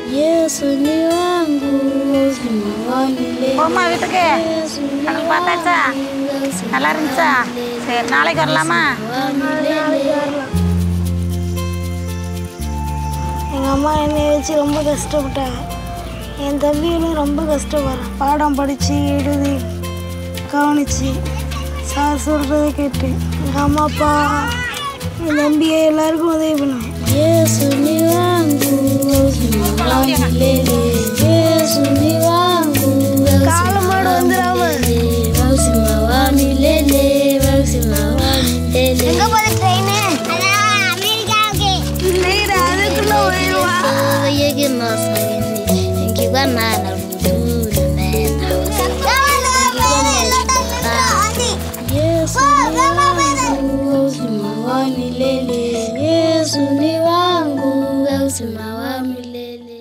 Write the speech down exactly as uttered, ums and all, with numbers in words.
Yesu ni wangu uzima wa milele. போமா வீட்டுக்கு எனக்கு பார்த்தாச்சா நல்லா இருந்துச்சா சரி நாளைக்கு வரலாமா எங்கள் அம்மா என்னை வச்சு ரொம்ப கஷ்டப்பட்டாங்க. என் தம்பியும் ரொம்ப கஷ்டப்படுறான். பாடம் படித்து எழுதி கவனித்து சார் சொல்கிறத கேட்டு எங்கள் அம்மா அப்பா என் தம்பியை எல்லாருக்கும் உதவி பண்ணுவேன். Yesu ni wangu uzima wa milele. Yesu ni wangu காலமாடு வந்துடாம uzima wa milele uzima wa milele. எங்க போற ட்ரெயின்? அட அமெரிக்காவுக்கு. இல்ல அதுக்குள்ள போய்வா. ஏகே மாசகனி எங்க வனா na muduru mena. Yesu ni wangu uzima wa milele. Yesu ni wangu uzima wa milele.